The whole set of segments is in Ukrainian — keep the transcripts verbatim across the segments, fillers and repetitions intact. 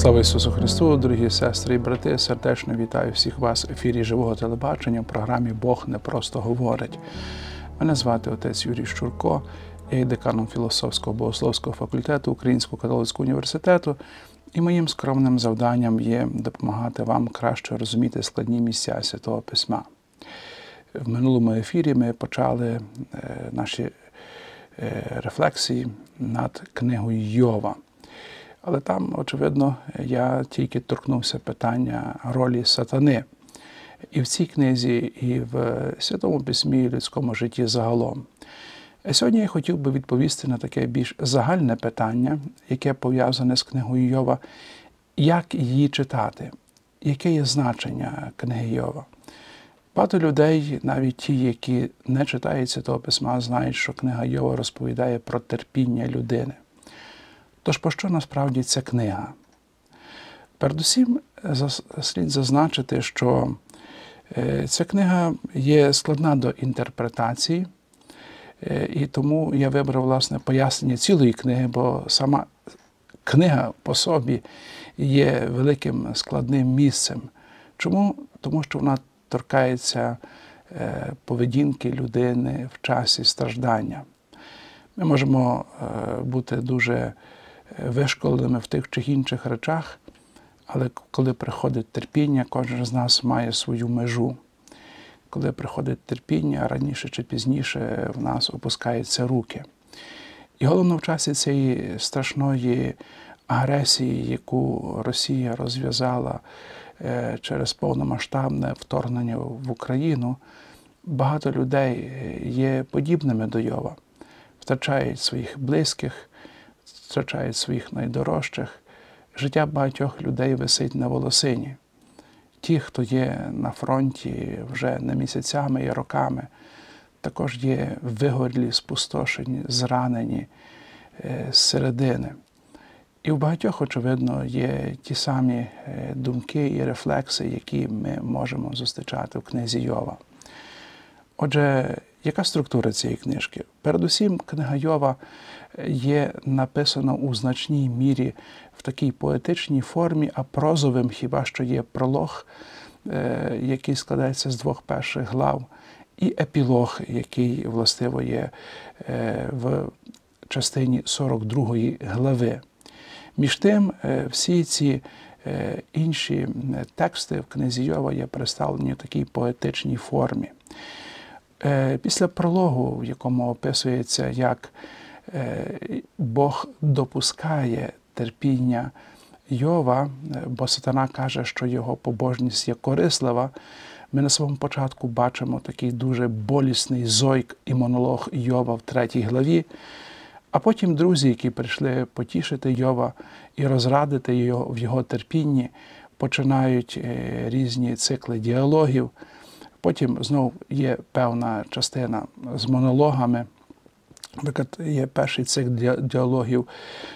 Слава Ісусу Христу, дорогі сестри і брати, сердечно вітаю всіх вас в ефірі Живого телебачення в програмі «Бог не просто говорить». Мене звати отець Юрій Щурко, я є деканом філософського богословського факультету Українського католицького університету, і моїм скромним завданням є допомагати вам краще розуміти складні місця Святого Письма. В минулому ефірі ми почали наші рефлексії над книгою Йова. Але там, очевидно, я тільки торкнувся питання ролі сатани. І в цій книзі, і в Святому Письмі, і в людському житті загалом. А сьогодні я хотів би відповісти на таке більш загальне питання, яке пов'язане з книгою Йова. Як її читати? Яке є значення книги Йова? Багато людей, навіть ті, які не читають Святого Письма, знають, що книга Йова розповідає про терпіння людини. Тож, про що насправді ця книга? Передусім, слід зазначити, що ця книга є складна до інтерпретації, і тому я вибрав, власне, пояснення цілої книги, бо сама книга по собі є великим складним місцем. Чому? Тому що вона торкається поведінки людини в часі страждання. Ми можемо бути дуже вишколеними в тих чи інших речах, але коли приходить терпіння, кожен з нас має свою межу. Коли приходить терпіння, раніше чи пізніше в нас опускаються руки. І головно в часі цієї страшної агресії, яку Росія розв'язала через повномасштабне вторгнення в Україну, багато людей є подібними до Йова. Втрачають своїх близьких, втрачають своїх найдорожчих. Життя багатьох людей висить на волосині. Ті, хто є на фронті вже не місяцями і роками, також є вигорілі, спустошені, зранені з середини. І в багатьох, очевидно, є ті самі думки і рефлекси, які ми можемо зустрічати в книзі Йова. Отже, яка структура цієї книжки? Передусім, книга Йова є написана у значній мірі в такій поетичній формі, а прозовим хіба що є пролог, який складається з двох перших глав, і епілог, який, властиво, є в частині сорок другої глави. Між тим, всі ці інші тексти в книзі Йова є представлені в такій поетичній формі. Після прологу, в якому описується, як Бог допускає терпіння Йова, бо сатана каже, що його побожність є корислива, ми на самому початку бачимо такий дуже болісний зойк і монолог Йова в третій главі, а потім друзі, які прийшли потішити Йова і розрадити його в його терпінні, починають різні цикли діалогів. Потім знову є певна частина з монологами. Наприклад, є перший цикл діалогів,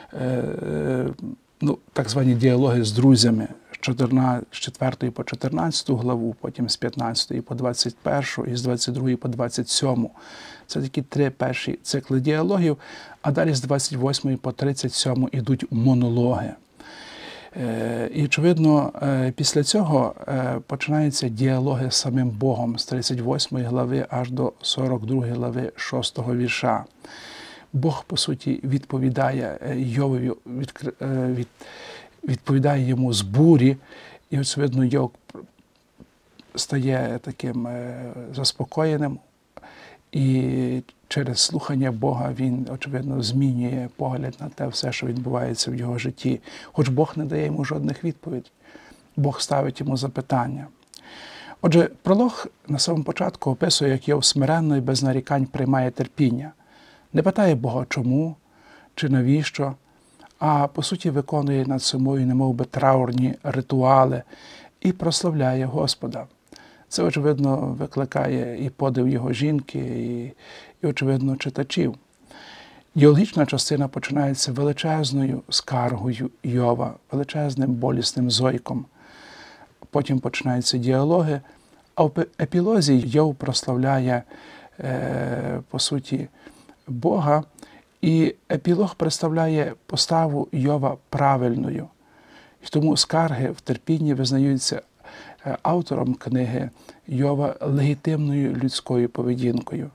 ну, так звані діалоги з друзями, з четвертої по чотирнадцяту главу, потім з п'ятнадцятої по двадцять першу і з двадцять другої по двадцять сьому. Це такі три перші цикли діалогів, а далі з двадцять восьмої по тридцять сьому йдуть монологи. І, очевидно, після цього починаються діалоги з самим Богом з тридцять восьмої глави аж до сорок другої глави шостого вірша. Бог, по суті, відповідає Йовові, відповідає йому з бурі, і, очевидно, Йов стає таким заспокоєним, і через слухання Бога він, очевидно, змінює погляд на те все, що відбувається в його житті. Хоч Бог не дає йому жодних відповідей. Бог ставить йому запитання. Отже, пролог на самому початку описує, як Йов смиренно і без нарікань приймає терпіння. Не питає Бога чому чи навіщо, а, по суті, виконує над собою немов би траурні ритуали і прославляє Господа. Це, очевидно, викликає і подив його жінки, і, і очевидно, читачів. Діалогічна частина починається величезною скаргою Йова, величезним болісним зойком. Потім починаються діалоги, а в епілозі Йов прославляє, е, по суті, Бога, і епілог представляє поставу Йова правильною. І тому скарги в терпінні визнаються автором книги Йова легітимною людською поведінкою.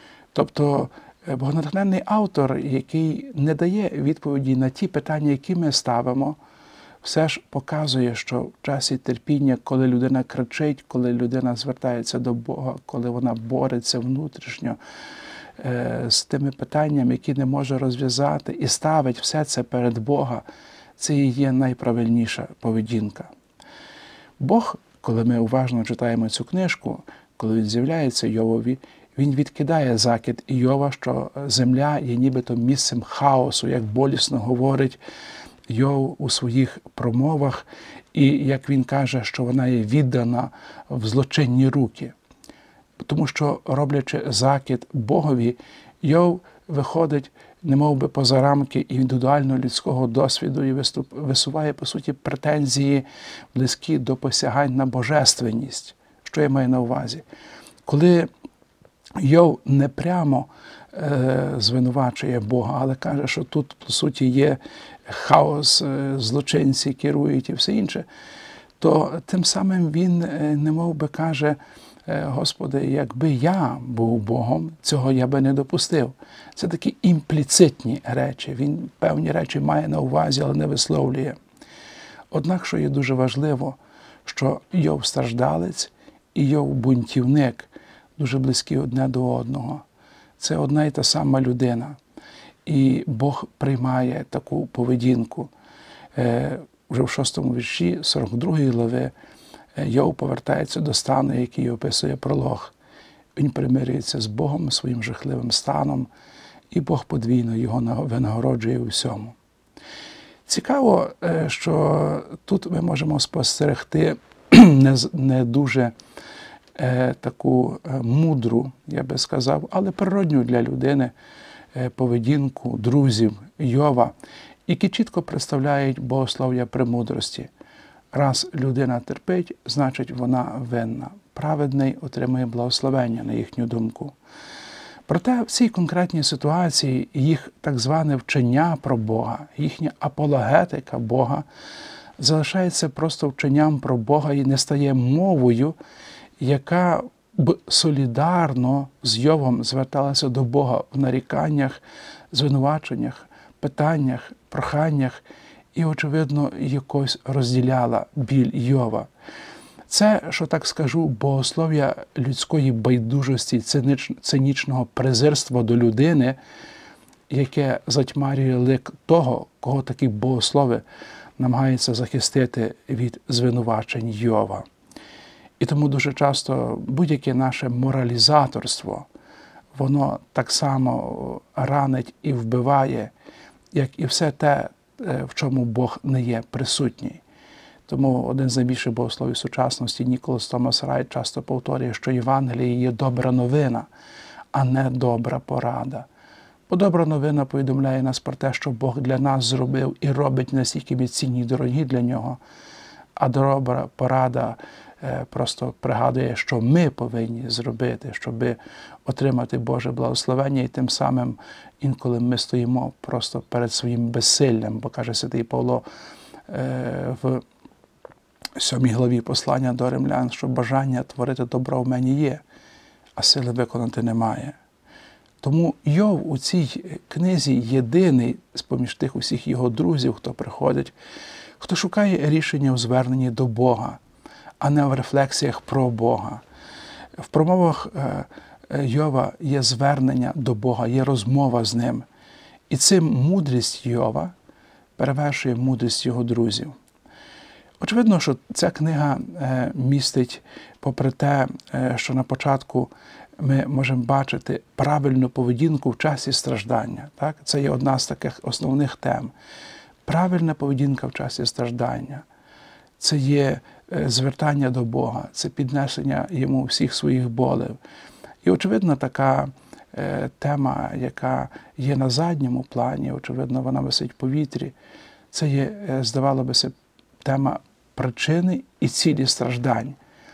Тобто богонатхненний автор, який не дає відповіді на ті питання, які ми ставимо, все ж показує, що в часі терпіння, коли людина кричить, коли людина звертається до Бога, коли вона бореться внутрішньо е, з тими питаннями, які не може розв'язати, і ставить все це перед Бога, це і є найправильніша поведінка. Бог, коли ми уважно читаємо цю книжку, коли він з'являється Йовові, він відкидає закид Йова, що земля є нібито місцем хаосу, як болісно говорить Йов у своїх промовах, і як він каже, що вона є віддана в злочинні руки. Тому що, роблячи закид Богові, Йов виходить немов би поза рамки індивідуального людського досвіду і виступ, висуває, по суті, претензії близькі до посягань на божественність. Що я маю на увазі? Коли Йов не прямо е, звинувачує Бога, але каже, що тут, по суті, є хаос, е, злочинці керують і все інше, то тим самим він е, немов би каже: Господи, якби я був Богом, цього я би не допустив. Це такі імпліцитні речі. Він певні речі має на увазі, але не висловлює. Однак, що є дуже важливо, що Йов страждалець і Йов бунтівник дуже близькі одне до одного. Це одна і та сама людина. І Бог приймає таку поведінку. Вже в шостому вірші сорок другої глави Йов повертається до стану, який описує пролог. Він примирюється з Богом, своїм жахливим станом, і Бог подвійно його винагороджує у всьому. Цікаво, що тут ми можемо спостерегти не дуже таку мудру, я би сказав, але природню для людини поведінку друзів Йова, які чітко представляють богослов'я премудрості. Раз людина терпить, значить вона винна. Праведний отримує благословення, на їхню думку. Проте в цій конкретній ситуації їх так зване вчення про Бога, їхня апологетика Бога залишається просто вченням про Бога і не стає мовою, яка б солідарно з Йовом зверталася до Бога в наріканнях, звинуваченнях, питаннях, проханнях і, очевидно, якось розділяла біль Йова. Це, що так скажу, богослов'я людської байдужості, цинічного презирства до людини, яке затьмарює лик того, кого такі богослови намагаються захистити від звинувачень Йова. І тому дуже часто будь-яке наше моралізаторство, воно так само ранить і вбиває, як і все те, в чому Бог не є присутній. Тому один з найбільших богословів сучасності, Ніколас Томас Райт, часто повторює, що Євангеліє є добра новина, а не добра порада. Бо добра новина повідомляє нас про те, що Бог для нас зробив і робить настільки ми цінні і дорогі для Нього, а добра порада просто пригадує, що ми повинні зробити, щоб отримати Боже благословення, і тим самим інколи ми стоїмо просто перед своїм безсиллям, бо каже святий Павло в сьомій главі послання до римлян, що бажання творити добро в мені є, а сили виконати немає. Тому Йов у цій книзі єдиний з-поміж тих усіх його друзів, хто приходить, хто шукає рішення у зверненні до Бога, а не в рефлексіях про Бога. В промовах Йова є звернення до Бога, є розмова з Ним. І цим мудрість Йова перевершує мудрість його друзів. Очевидно, що ця книга містить, попри те, що на початку ми можемо бачити правильну поведінку в часі страждання. Так? Це є одна з таких основних тем. Правильна поведінка в часі страждання. Це є звертання до Бога, це піднесення Йому всіх своїх болів. І, очевидно, така тема, яка є на задньому плані, очевидно, вона висить в повітрі, це є, здавало би се, тема причини і цілі страждань.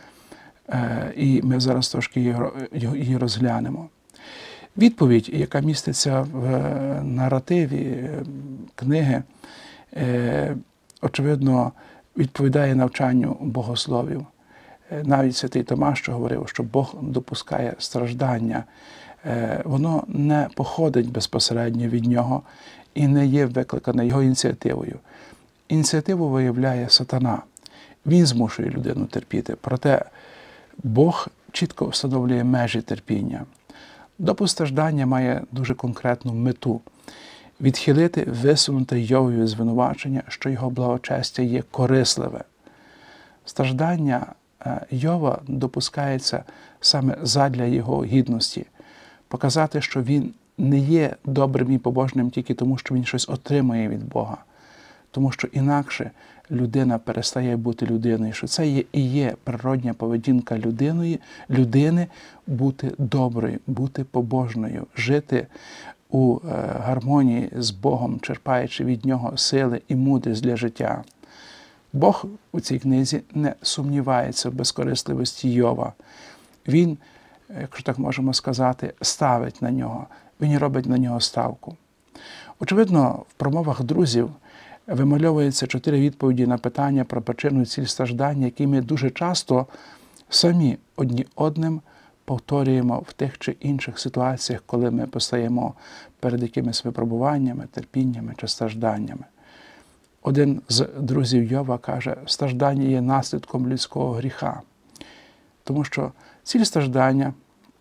І ми зараз трошки її розглянемо. Відповідь, яка міститься в наративі книги, очевидно, відповідає навчанню богословів. Навіть святий Томаш, що говорив, що Бог допускає страждання, воно не походить безпосередньо від нього і не є викликане його ініціативою. Ініціативу виявляє сатана. Він змушує людину терпіти. Проте Бог чітко встановлює межі терпіння. Допуск страждання має дуже конкретну мету – відхилити висунуте Йовові звинувачення, що його благочестя є корисливе. Страждання Йова допускається саме задля його гідності, показати, що він не є добрим і побожним тільки тому, що він щось отримує від Бога, тому що інакше людина перестає бути людиною, що це є і є природня поведінка людини, людини бути доброю, бути побожною, жити у гармонії з Богом, черпаючи від Нього сили і мудрість для життя. Бог у цій книзі не сумнівається в безкорисливості Йова. Він, якщо так можемо сказати, ставить на нього, він робить на нього ставку. Очевидно, в промовах друзів вимальовуються чотири відповіді на питання про причину і ціль страждання, які ми дуже часто самі одні одним повторюємо в тих чи інших ситуаціях, коли ми постаємо перед якимись випробуваннями, терпіннями чи стражданнями. Один з друзів Йова каже, страждання є наслідком людського гріха. Тому що ціль страждання,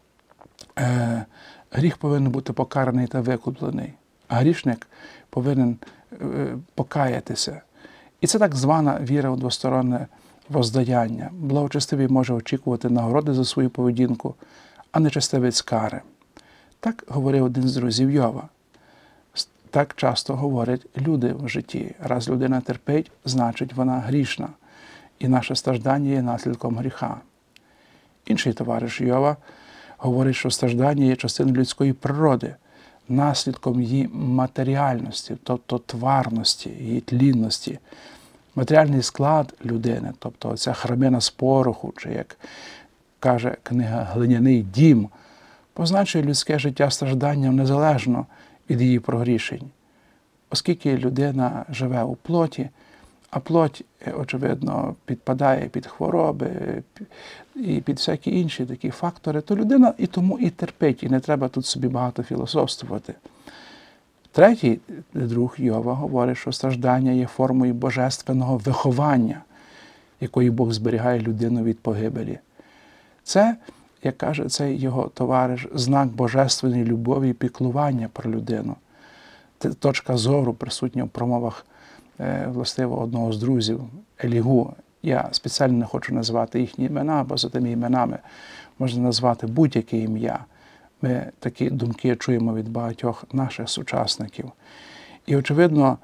е, гріх повинен бути покараний та викуплений, а грішник повинен е, покаятися. І це так звана віра у двосторонне воздаяння. Благочестивий може очікувати нагороди за свою поведінку, а нечестивець кари. Так говорив один з друзів Йова. Так часто говорять люди в житті. Раз людина терпить, значить вона грішна. І наше страждання є наслідком гріха. Інший товариш Йова говорить, що страждання є частиною людської природи, наслідком її матеріальності, тобто тварності, її тлінності. Матеріальний склад людини, тобто ця храмина з пороху, чи, як каже книга «Глиняний дім», позначує людське життя стражданням незалежно від її прогрішень. Оскільки людина живе у плоті, а плоть, очевидно, підпадає під хвороби і під всякі інші такі фактори, то людина і тому і терпить, і не треба тут собі багато філософствувати. Третій друг Йова говорить, що страждання є формою божественного виховання, якої Бог зберігає людину від погибелі. Це, як каже цей його товариш, знак божественної любові і піклування про людину. Це точка зору присутня в промовах властиво одного з друзів, Елігу. Я спеціально не хочу назвати їхні імена, бо за тими іменами можна назвати будь-яке ім'я. Ми такі думки чуємо від багатьох наших сучасників. І, очевидно,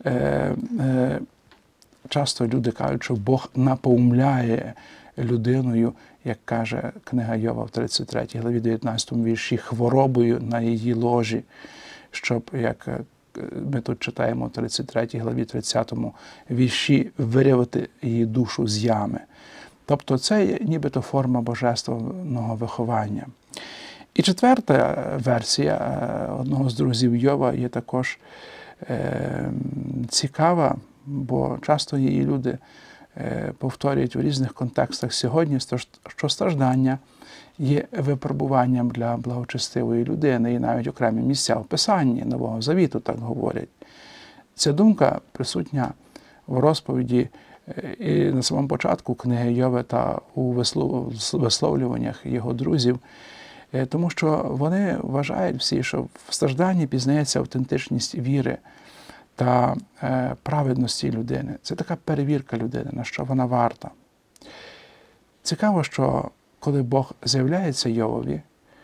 часто люди кажуть, що Бог напоумляє людиною, як каже книга Йова в тридцять третій главі дев'ятнадцятому вірші, хворобою на її ложі, щоб, як ми тут читаємо в тридцять третій главі тридцятому вірші, вирвати її душу з ями. Тобто це є нібито форма божественного виховання. І четверта версія одного з друзів Йова є також е, цікава, бо часто її люди е, повторюють в різних контекстах сьогодні, що страждання є випробуванням для благочестивої людини, і навіть окремі місця в Писанні Нового Завіту так говорять. Ця думка присутня в розповіді і на самому початку книги Йова та у висловлюваннях його друзів, тому що вони вважають всі, що в стражданні пізнається автентичність віри та праведності людини. Це така перевірка людини, на що вона варта. Цікаво, що коли Бог з'являється Йовові,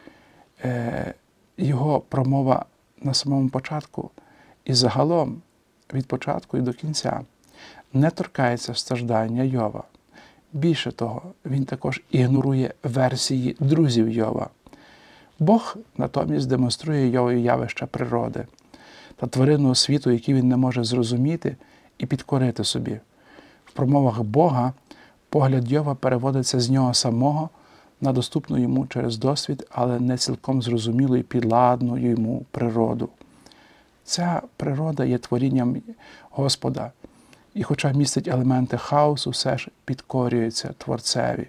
його промова на самому початку і загалом від початку і до кінця не торкається страждання Йова. Більше того, він також ігнорує версії друзів Йова. Бог натомість демонструє Йовові явища природи та тваринного світу, які він не може зрозуміти і підкорити собі. В промовах Бога погляд Йова переводиться з нього самого на доступну йому через досвід, але не цілком зрозумілу і підладну йому природу. Ця природа є творінням Господа, і хоча містить елементи хаосу, все ж підкорюється Творцеві.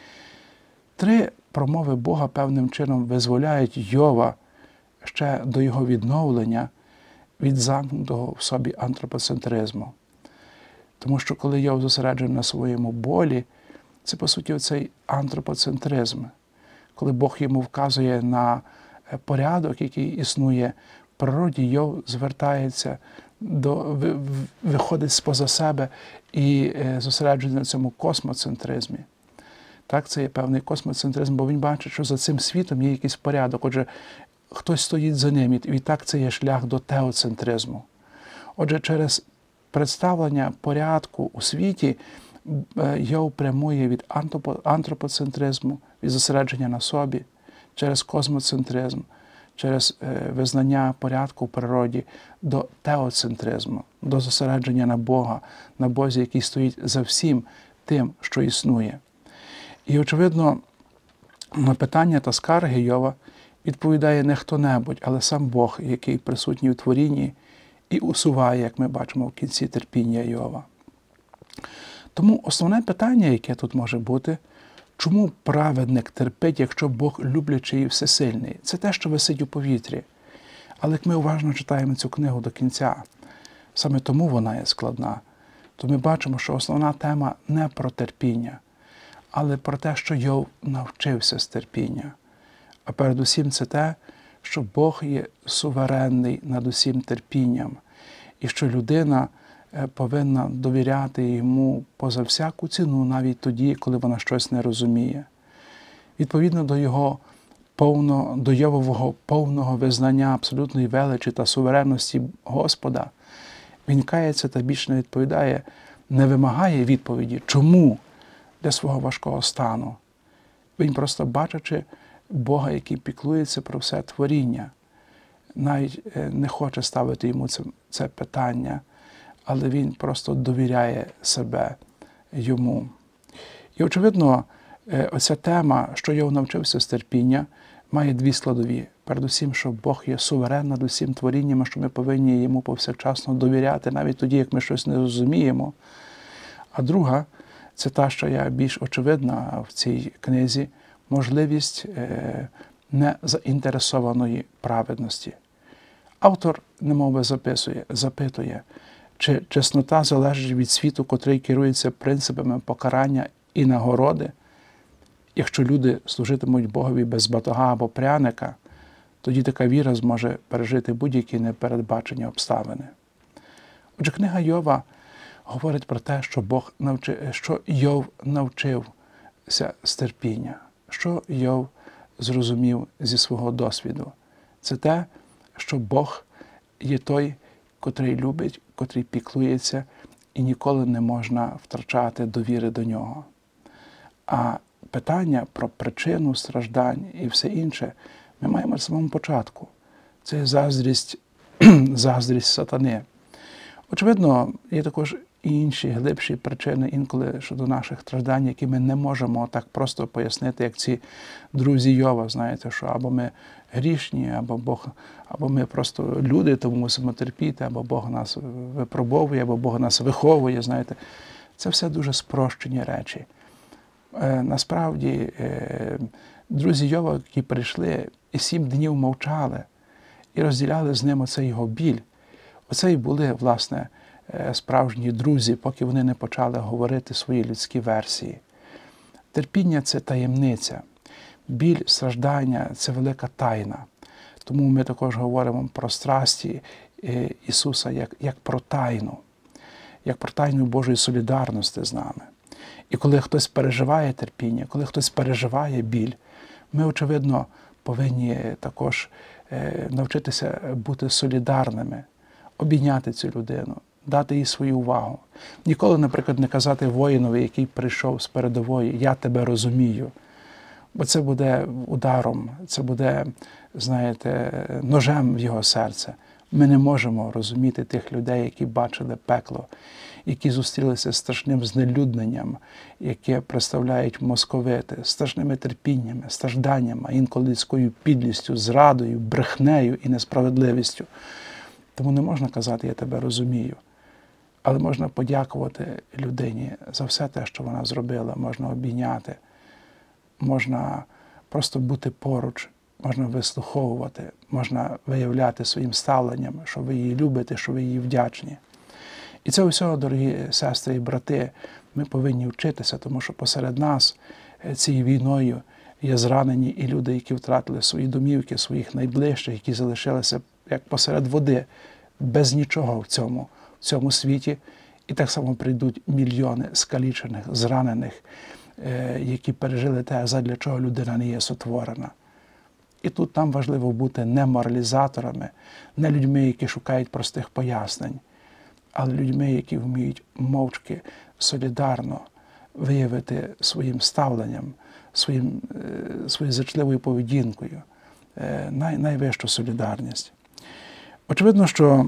Три промови Бога певним чином визволяють Йова ще до його відновлення від замкнутого в собі антропоцентризму. Тому що коли Йов зосереджений на своєму болі, це, по суті, оцей антропоцентризм. Коли Бог йому вказує на порядок, який існує в природі, Йов звертається, до, виходить споза себе і зосереджується на цьому космоцентризмі. Так, це є певний космоцентризм, бо він бачить, що за цим світом є якийсь порядок. Отже, хтось стоїть за ним, і так це є шлях до теоцентризму. Отже, через представлення порядку у світі Йов прямує від антропоцентризму, від зосередження на собі, через космоцентризм, через визнання порядку в природі до теоцентризму, до зосередження на Бога, на Бозі, який стоїть за всім тим, що існує. І, очевидно, на питання та скарги Йова відповідає не хто-небудь, але сам Бог, який присутній у творінні і усуває, як ми бачимо в кінці, терпіння Йова. Тому основне питання, яке тут може бути, чому праведник терпить, якщо Бог люблячий і всесильний? Це те, що висить у повітрі. Але як ми уважно читаємо цю книгу до кінця, саме тому вона є складна, то ми бачимо, що основна тема не про терпіння, але про те, що Йов навчився з терпіння. А передусім це те, що Бог є суверенний над усім терпінням, і що людина повинна довіряти йому поза всяку ціну, навіть тоді, коли вона щось не розуміє. Відповідно до його повно, до Йовового повного визнання абсолютної величі та суверенності Господа, він кається та більше не відповідає, не вимагає відповіді, чому для свого важкого стану. Він просто, бачачи Бога, який піклується про все творіння, навіть не хоче ставити йому це, це питання, але він просто довіряє себе йому. І, очевидно, оця тема, що Йов навчився з терпіння, має дві складові. Передусім, що Бог є суверен над усім творінням, що ми повинні йому повсякчасно довіряти, навіть тоді, як ми щось не розуміємо. А друга, це та, що є більш очевидна в цій книзі, можливість незаінтересованої праведності. Автор немовби записує, запитує, чи чеснота залежить від світу, котрий керується принципами покарання і нагороди? Якщо люди служитимуть Богові без батога або пряника, тоді така віра зможе пережити будь-які непередбачені обставини. Отже, книга Йова говорить про те, що Бог навчи, що Йов навчився з терпіння, що Йов зрозумів зі свого досвіду. Це те, що Бог є той, котрий любить, котрий піклується, і ніколи не можна втрачати довіри до нього. А питання про причину страждань і все інше ми маємо в самому початку. Це заздрість, заздрість сатани. Очевидно, є також і інші глибші причини інколи щодо наших страждань, які ми не можемо так просто пояснити, як ці друзі Йова, знаєте, що або ми грішні, або Бог, або ми просто люди, тому мусимо терпіти, або Бог нас випробовує, або Бог нас виховує, знаєте. Це все дуже спрощені речі. Е, насправді, е, друзі Йова, які прийшли і сім днів мовчали, і розділяли з ним оцей його біль. Оце і були, власне, справжні друзі, поки вони не почали говорити свої людські версії. Терпіння – це таємниця. Біль, страждання – це велика тайна. Тому ми також говоримо про страсті Ісуса як, як про тайну, як про тайну Божої солідарності з нами. І коли хтось переживає терпіння, коли хтось переживає біль, ми, очевидно, повинні також навчитися бути солідарними, обійняти цю людину, дати їй свою увагу. Ніколи, наприклад, не казати воїнові, який прийшов з передової, я тебе розумію. Бо це буде ударом, це буде, знаєте, ножем в його серце. Ми не можемо розуміти тих людей, які бачили пекло, які зустрілися з страшним знелюдненням, яке представляють московити, страшними терпіннями, стражданнями, інколи людською підлістю, зрадою, брехнею і несправедливістю. Тому не можна казати, я тебе розумію. Але можна подякувати людині за все те, що вона зробила, можна обійняти, можна просто бути поруч, можна вислуховувати, можна виявляти своїм ставленням, що ви її любите, що ви їй вдячні. І це усього, дорогі сестри і брати, ми повинні вчитися, тому що посеред нас цією війною є зранені і люди, які втратили свої домівки, своїх найближчих, які залишилися як посеред води, без нічого в цьому, в цьому світі. І так само прийдуть мільйони скалічених, зранених, які пережили те, задля чого людина не є сотворена. І тут нам важливо бути не моралізаторами, не людьми, які шукають простих пояснень, але людьми, які вміють мовчки, солідарно виявити своїм ставленням, своїм, своєю зачливою поведінкою най, найвищу солідарність. Очевидно, що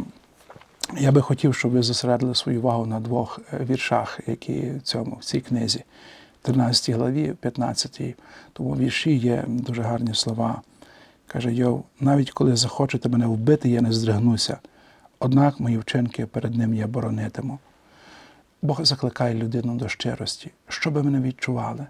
я би хотів, щоб ви зосередили свою увагу на двох віршах, які в, цьому, в цій книзі, тринадцятій главі, п'ятнадцятій, тому вірші є дуже гарні слова. Каже Йов: «Навіть коли захочете мене вбити, я не здригнуся, однак мої вчинки перед ним я боронитиму». Бог закликає людину до щирості. Що би ми не відчували,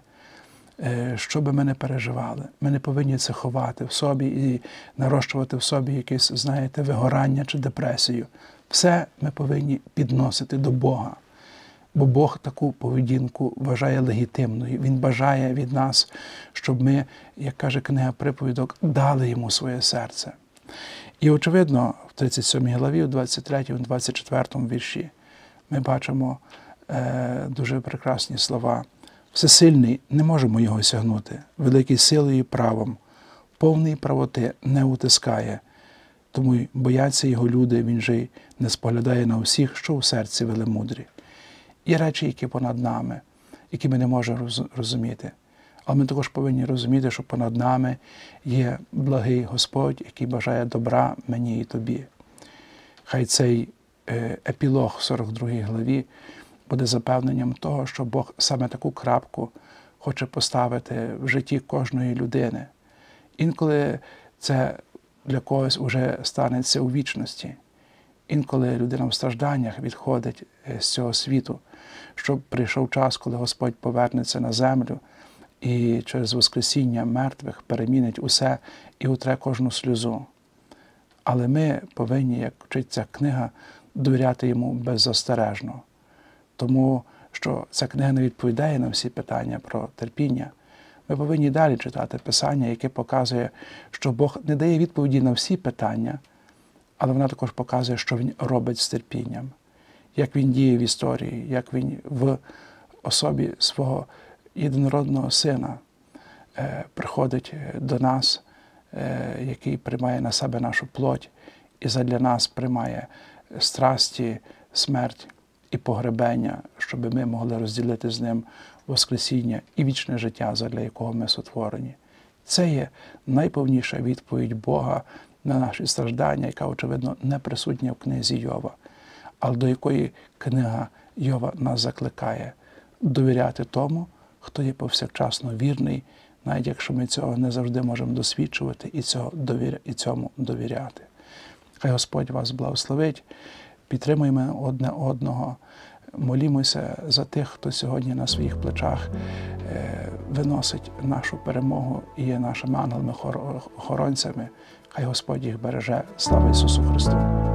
що би ми не переживали, ми не повинні це ховати в собі і нарощувати в собі якесь, знаєте, вигорання чи депресію. Все ми повинні підносити до Бога. Бо Бог таку поведінку вважає легітимною. Він бажає від нас, щоб ми, як каже книга Приповідок, дали йому своє серце. І, очевидно, в тридцять сьомій главі, в двадцять третьому, двадцять четвертому вірші ми бачимо е, дуже прекрасні слова. «Всесильний, не можемо його сягнути, великий силою і правом, повний правоти не утискає, тому й бояться його люди, він же й не споглядає на всіх, що у серці велемудрі». Є речі, які понад нами, які ми не можемо розуміти. Але ми також повинні розуміти, що понад нами є благий Господь, який бажає добра мені і тобі. Хай цей епілог в сорок другій главі буде запевненням того, що Бог саме таку крапку хоче поставити в житті кожної людини. Інколи це для когось уже станеться у вічності. Інколи людина в стражданнях відходить з цього світу, щоб прийшов час, коли Господь повернеться на землю і через воскресіння мертвих перемінить усе і утре кожну сльозу. Але ми повинні, як вчить ця книга, довіряти йому беззастережно. Тому що ця книга не відповідає на всі питання про терпіння. Ми повинні далі читати Писання, яке показує, що Бог не дає відповіді на всі питання, але вона також показує, що Він робить з терпінням, як Він діє в історії, як Він в особі свого єдинородного Сина е, приходить до нас, е, який приймає на себе нашу плоть і задля нас приймає страсті, смерть і погребення, щоб ми могли розділити з Ним воскресіння і вічне життя, задля якого ми сотворені. Це є найповніша відповідь Бога на наші страждання, яка, очевидно, не присутня в книзі Йова, але до якої книга Йова нас закликає довіряти тому, хто є повсякчасно вірний, навіть якщо ми цього не завжди можемо досвідчувати і, цього довіря... і цьому довіряти. Хай Господь вас благословить, підтримуємо одне одного, молімося за тих, хто сьогодні на своїх плечах виносить нашу перемогу і є нашими ангелами-охоронцями. Хай Господь їх береже. Слава Ісусу Христу!